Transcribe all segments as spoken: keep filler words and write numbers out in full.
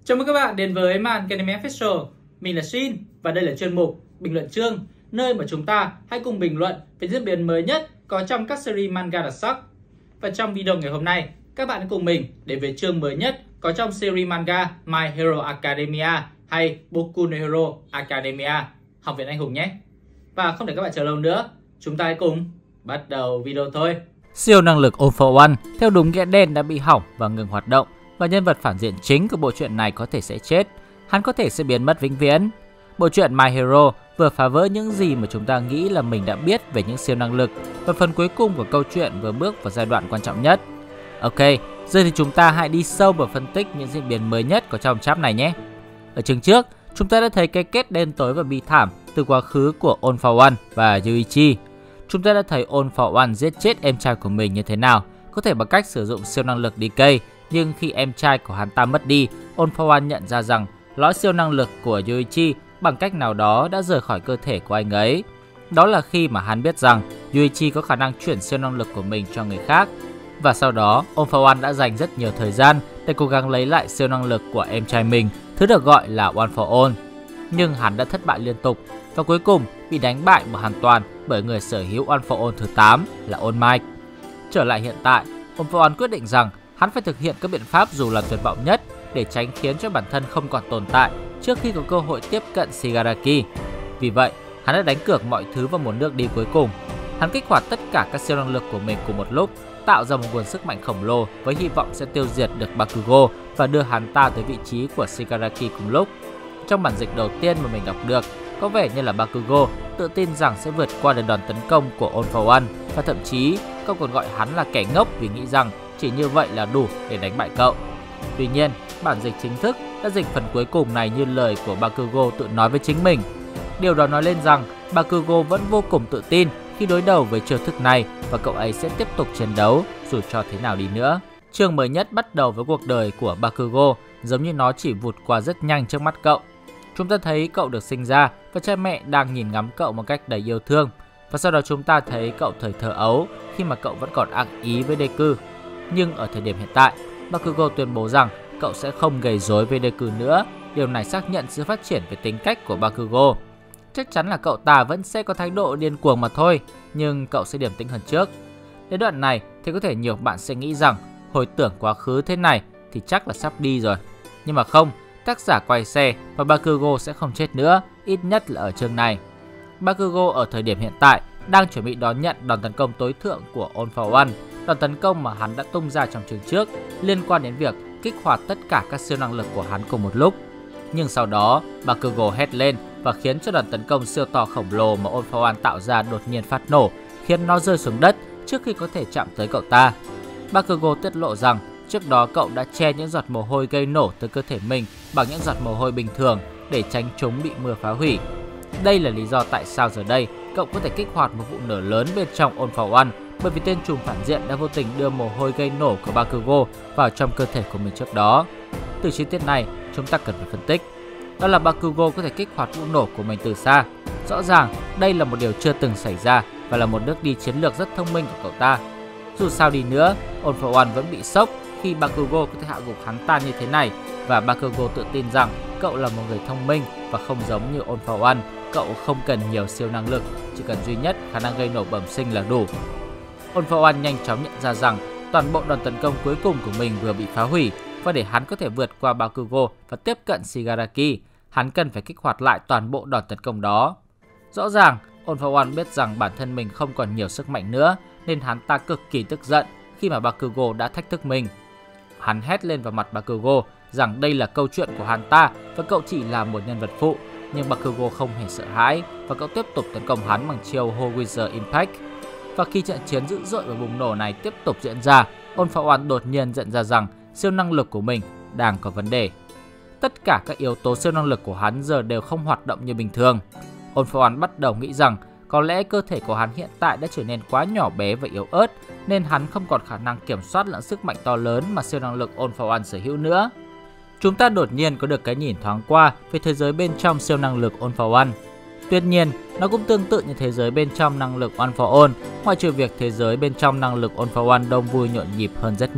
Chào mừng các bạn đến với Man Academy Official. Mình là Shin và đây là chuyên mục Bình luận chương, nơi mà chúng ta hãy cùng bình luận về diễn biến mới nhất có trong các series manga đặc sắc. Và trong video ngày hôm nay, các bạn hãy cùng mình đến với chương mới nhất có trong series manga My Hero Academia hay Boku no Hero Academia, Học viện Anh hùng nhé. Và không để các bạn chờ lâu nữa, chúng ta hãy cùng bắt đầu video thôi. Siêu năng lực All for One theo đúng nghĩa đen đã bị hỏng và ngừng hoạt động, và nhân vật phản diện chính của bộ truyện này có thể sẽ chết. Hắn có thể sẽ biến mất vĩnh viễn. Bộ truyện My Hero vừa phá vỡ những gì mà chúng ta nghĩ là mình đã biết về những siêu năng lực, và phần cuối cùng của câu chuyện vừa bước vào giai đoạn quan trọng nhất. Ok, giờ thì chúng ta hãy đi sâu vào phân tích những diễn biến mới nhất có trong chap này nhé. Ở chương trước, chúng ta đã thấy cái kết đen tối và bi thảm từ quá khứ của All for One và Yuichi. Chúng ta đã thấy All for One giết chết em trai của mình như thế nào, có thể bằng cách sử dụng siêu năng lực đê ca. Nhưng khi em trai của hắn ta mất đi, All for One nhận ra rằng lõi siêu năng lực của Yuichi bằng cách nào đó đã rời khỏi cơ thể của anh ấy. Đó là khi mà hắn biết rằng Yuichi có khả năng chuyển siêu năng lực của mình cho người khác. Và sau đó, All for One đã dành rất nhiều thời gian để cố gắng lấy lại siêu năng lực của em trai mình, thứ được gọi là One for All. Nhưng hắn đã thất bại liên tục và cuối cùng bị đánh bại hoàn toàn bởi người sở hữu One for All thứ tám là All Might. Trở lại hiện tại, All for One quyết định rằng hắn phải thực hiện các biện pháp dù là tuyệt vọng nhất để tránh khiến cho bản thân không còn tồn tại trước khi có cơ hội tiếp cận Shigaraki. Vì vậy, hắn đã đánh cược mọi thứ vào một nước đi cuối cùng. Hắn kích hoạt tất cả các siêu năng lực của mình cùng một lúc, tạo ra một nguồn sức mạnh khổng lồ với hy vọng sẽ tiêu diệt được Bakugo và đưa hắn ta tới vị trí của Shigaraki cùng lúc. Trong bản dịch đầu tiên mà mình đọc được, có vẻ như là Bakugo tự tin rằng sẽ vượt qua được đòn tấn công của All for One, và thậm chí cậu còn gọi hắn là kẻ ngốc vì nghĩ rằng chỉ như vậy là đủ để đánh bại cậu. Tuy nhiên, bản dịch chính thức đã dịch phần cuối cùng này như lời của Bakugo tự nói với chính mình. Điều đó nói lên rằng Bakugo vẫn vô cùng tự tin khi đối đầu với chiêu thức này, và cậu ấy sẽ tiếp tục chiến đấu dù cho thế nào đi nữa. Chương mới nhất bắt đầu với cuộc đời của Bakugo giống như nó chỉ vụt qua rất nhanh trước mắt cậu. Chúng ta thấy cậu được sinh ra và cha mẹ đang nhìn ngắm cậu một cách đầy yêu thương. Và sau đó chúng ta thấy cậu thời thơ ấu khi mà cậu vẫn còn ác ý với Deku. Nhưng ở thời điểm hiện tại, Bakugo tuyên bố rằng cậu sẽ không gây rối với Deku nữa. Điều này xác nhận sự phát triển về tính cách của Bakugo. Chắc chắn là cậu ta vẫn sẽ có thái độ điên cuồng mà thôi, nhưng cậu sẽ điềm tĩnh hơn trước. Đến đoạn này thì có thể nhiều bạn sẽ nghĩ rằng hồi tưởng quá khứ thế này thì chắc là sắp đi rồi. Nhưng mà không, tác giả quay xe và Bakugo sẽ không chết nữa, ít nhất là ở chương này. Bakugo ở thời điểm hiện tại đang chuẩn bị đón nhận đòn tấn công tối thượng của All for One, đòn tấn công mà hắn đã tung ra trong chương trước liên quan đến việc kích hoạt tất cả các siêu năng lực của hắn cùng một lúc. Nhưng sau đó, Bakugo hét lên và khiến cho đòn tấn công siêu to khổng lồ mà All for One tạo ra đột nhiên phát nổ, khiến nó rơi xuống đất trước khi có thể chạm tới cậu ta. Bakugo tiết lộ rằng trước đó cậu đã che những giọt mồ hôi gây nổ từ cơ thể mình bằng những giọt mồ hôi bình thường để tránh chúng bị mưa phá hủy. Đây là lý do tại sao giờ đây cậu có thể kích hoạt một vụ nổ lớn bên trong All for One, bởi vì tên trùm phản diện đã vô tình đưa mồ hôi gây nổ của Bakugo vào trong cơ thể của mình trước đó. Từ chi tiết này, chúng ta cần phải phân tích. Đó là Bakugo có thể kích hoạt vụ nổ của mình từ xa. Rõ ràng, đây là một điều chưa từng xảy ra và là một bước đi chiến lược rất thông minh của cậu ta. Dù sao đi nữa, All for One vẫn bị sốc khi Bakugo có thể hạ gục hắn ta như thế này, và Bakugo tự tin rằng cậu là một người thông minh và không giống như All for One. Cậu không cần nhiều siêu năng lực, chỉ cần duy nhất khả năng gây nổ bẩm sinh là đủ. All for One nhanh chóng nhận ra rằng toàn bộ đòn tấn công cuối cùng của mình vừa bị phá hủy, và để hắn có thể vượt qua Bakugo và tiếp cận Shigaraki, hắn cần phải kích hoạt lại toàn bộ đòn tấn công đó. Rõ ràng, All for One biết rằng bản thân mình không còn nhiều sức mạnh nữa, nên hắn ta cực kỳ tức giận khi mà Bakugo đã thách thức mình. Hắn hét lên vào mặt Bakugo rằng đây là câu chuyện của hắn ta và cậu chỉ là một nhân vật phụ. Nhưng Bakugo không hề sợ hãi và cậu tiếp tục tấn công hắn bằng chiêu Whole Wither Impact. Và khi trận chiến dữ dội và bùng nổ này tiếp tục diễn ra, All for One đột nhiên nhận ra rằng siêu năng lực của mình đang có vấn đề. Tất cả các yếu tố siêu năng lực của hắn giờ đều không hoạt động như bình thường. All for One bắt đầu nghĩ rằng có lẽ cơ thể của hắn hiện tại đã trở nên quá nhỏ bé và yếu ớt, nên hắn không còn khả năng kiểm soát lẫn sức mạnh to lớn mà siêu năng lực All for One sở hữu nữa. Chúng ta đột nhiên có được cái nhìn thoáng qua về thế giới bên trong siêu năng lực All for One. Tuy nhiên, nó cũng tương tự như thế giới bên trong năng lực One for All, ngoại trừ việc thế giới bên trong năng lực All for One đông vui nhộn nhịp hơn rất nhiều,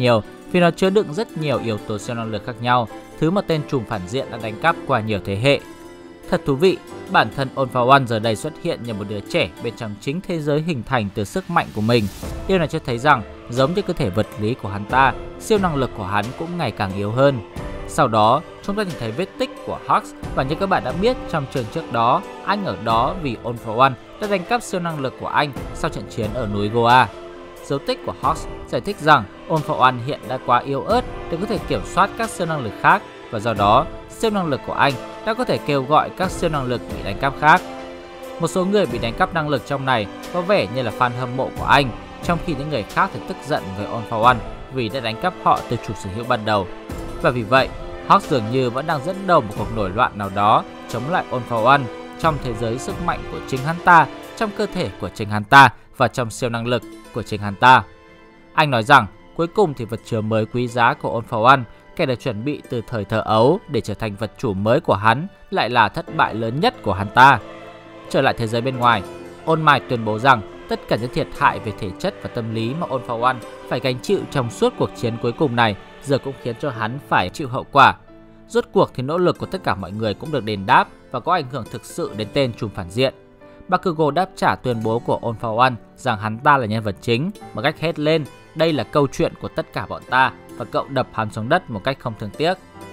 vì nó chứa đựng rất nhiều yếu tố siêu năng lực khác nhau, thứ mà tên trùm phản diện đã đánh cắp qua nhiều thế hệ. Thật thú vị, bản thân All For One giờ đây xuất hiện như một đứa trẻ bên trong chính thế giới hình thành từ sức mạnh của mình. Điều này cho thấy rằng, giống như cơ thể vật lý của hắn ta, siêu năng lực của hắn cũng ngày càng yếu hơn. Sau đó, chúng ta nhìn thấy vết tích của Hux, và như các bạn đã biết trong trường trước đó, anh ở đó vì All For One đã đánh cắp siêu năng lực của anh sau trận chiến ở núi Goa. Dấu tích của Hux giải thích rằng All For One hiện đã quá yếu ớt để có thể kiểm soát các siêu năng lực khác, và do đó, siêu năng lực của anh đã có thể kêu gọi các siêu năng lực bị đánh cắp khác. Một số người bị đánh cắp năng lực trong này có vẻ như là fan hâm mộ của anh, trong khi những người khác thì tức giận với All For One vì đã đánh cắp họ từ chủ sở hữu ban đầu. Và vì vậy, Hux dường như vẫn đang dẫn đầu một cuộc nổi loạn nào đó chống lại All For One trong thế giới sức mạnh của chính hắn ta, trong cơ thể của chính hắn ta và trong siêu năng lực của chính hắn ta. Anh nói rằng cuối cùng thì vật chứa mới quý giá của All For One, kẻ được chuẩn bị từ thời thơ ấu để trở thành vật chủ mới của hắn, lại là thất bại lớn nhất của hắn ta. Trở lại thế giới bên ngoài, All Might tuyên bố rằng tất cả những thiệt hại về thể chất và tâm lý mà All For One phải gánh chịu trong suốt cuộc chiến cuối cùng này giờ cũng khiến cho hắn phải chịu hậu quả. Rốt cuộc thì nỗ lực của tất cả mọi người cũng được đền đáp và có ảnh hưởng thực sự đến tên trùm phản diện. Bakugo đáp trả tuyên bố của All For One rằng hắn ta là nhân vật chính bằng cách hét lên: "Đây là câu chuyện của tất cả bọn ta", và cậu đập hắn xuống đất một cách không thương tiếc.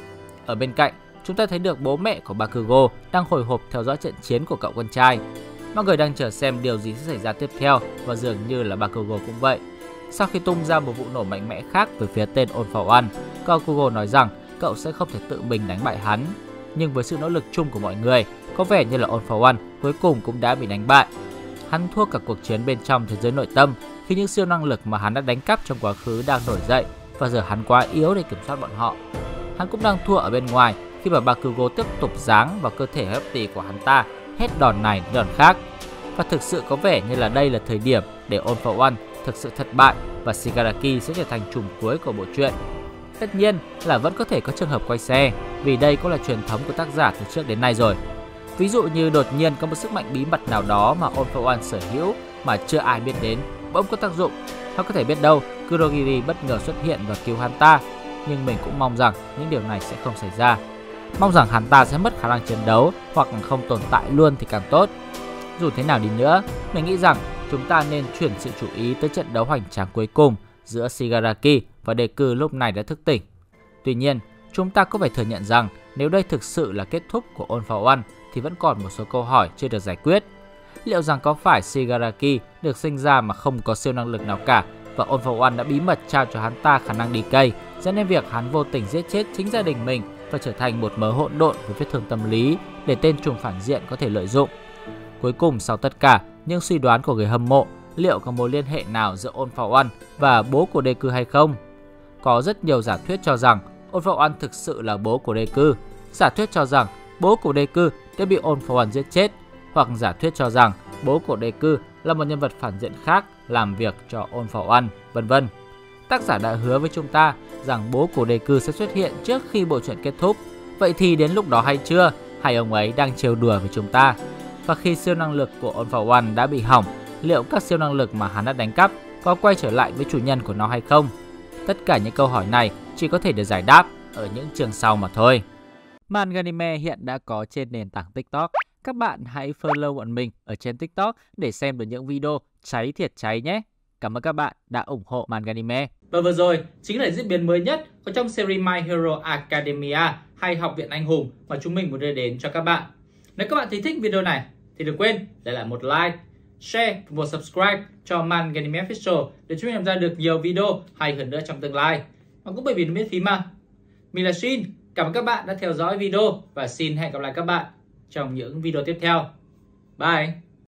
Ở bên cạnh, chúng ta thấy được bố mẹ của Bakugo đang hồi hộp theo dõi trận chiến của cậu con trai. Mọi người đang chờ xem điều gì sẽ xảy ra tiếp theo, và dường như là Bakugo cũng vậy. Sau khi tung ra một vụ nổ mạnh mẽ khác về phía tên All For One, Bakugo nói rằng cậu sẽ không thể tự mình đánh bại hắn. Nhưng với sự nỗ lực chung của mọi người, có vẻ như là All For One cuối cùng cũng đã bị đánh bại. Hắn thua cả cuộc chiến bên trong thế giới nội tâm khi những siêu năng lực mà hắn đã đánh cắp trong quá khứ đang nổi dậy, và giờ hắn quá yếu để kiểm soát bọn họ. Hắn cũng đang thua ở bên ngoài khi mà Bakugo tiếp tục giáng vào cơ thể hấp tì của hắn ta, hết đòn này đến đòn khác. Và thực sự có vẻ như là đây là thời điểm để All For One thực sự thất bại và Shigaraki sẽ trở thành trùm cuối của bộ truyện. Tất nhiên là vẫn có thể có trường hợp quay xe, vì đây cũng là truyền thống của tác giả từ trước đến nay rồi. Ví dụ như đột nhiên có một sức mạnh bí mật nào đó mà All For One sở hữu mà chưa ai biết đến bỗng có tác dụng, hoặc có thể biết đâu Kurogiri bất ngờ xuất hiện và cứu hắn ta. Nhưng mình cũng mong rằng những điều này sẽ không xảy ra. Mong rằng hắn ta sẽ mất khả năng chiến đấu hoặc không tồn tại luôn thì càng tốt. Dù thế nào đi nữa, mình nghĩ rằng chúng ta nên chuyển sự chú ý tới trận đấu hoành tráng cuối cùng giữa Shigaraki và Deku lúc này đã thức tỉnh. Tuy nhiên, chúng ta có phải thừa nhận rằng nếu đây thực sự là kết thúc của All For One thì vẫn còn một số câu hỏi chưa được giải quyết. Liệu rằng có phải Shigaraki được sinh ra mà không có siêu năng lực nào cả, và All For One đã bí mật trao cho hắn ta khả năng đi cây, dẫn đến việc hắn vô tình giết chết chính gia đình mình và trở thành một mớ hỗn độn với vết thương tâm lý để tên trùm phản diện có thể lợi dụng. Cuối cùng, sau tất cả những suy đoán của người hâm mộ, liệu có mối liên hệ nào giữa All For One và bố của Deku hay không? Có rất nhiều giả thuyết cho rằng All For One thực sự là bố của Deku, giả thuyết cho rằng bố của Deku đã bị All For One giết chết, hoặc giả thuyết cho rằng bố của Deku là một nhân vật phản diện khác làm việc cho All For One, vân vân. Tác giả đã hứa với chúng ta rằng bố của Deku sẽ xuất hiện trước khi bộ truyện kết thúc. Vậy thì đến lúc đó hay chưa? Hay ông ấy đang trêu đùa với chúng ta? Và khi siêu năng lực của All For One đã bị hỏng, liệu các siêu năng lực mà hắn đã đánh cắp có quay trở lại với chủ nhân của nó hay không? Tất cả những câu hỏi này chỉ có thể được giải đáp ở những chương sau mà thôi. Manganime hiện đã có trên nền tảng TikTok. Các bạn hãy follow bọn mình ở trên TikTok để xem được những video cháy thiệt cháy nhé. Cảm ơn các bạn đã ủng hộ Manganime. Và vừa rồi chính là diễn biến mới nhất có trong series My Hero Academia hay Học viện Anh hùng mà chúng mình muốn đưa đến cho các bạn. Nếu các bạn thấy thích video này thì đừng quên để lại một like, share và một subscribe cho Manganime Official để chúng mình làm ra được nhiều video hay hơn nữa trong tương lai. Và cũng bởi vì nó miễn phí mà. Mình là Shin, cảm ơn các bạn đã theo dõi video và xin hẹn gặp lại các bạn trong những video tiếp theo. Bye!